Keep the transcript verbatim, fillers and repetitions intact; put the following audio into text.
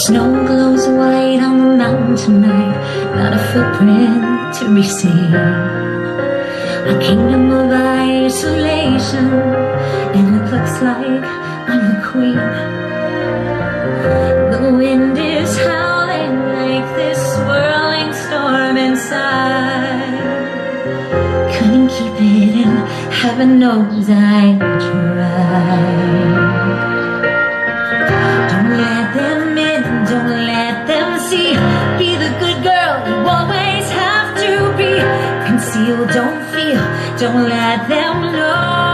Snow glows white on the mountain tonight, not a footprint to be seen. A kingdom of isolation, and it looks like I'm the queen. The wind is howling like this swirling storm inside. Couldn't keep it in, heaven knows I tried. Don't let them in, don't let them see. Be the good girl you always have to be. Conceal, don't feel, don't let them know.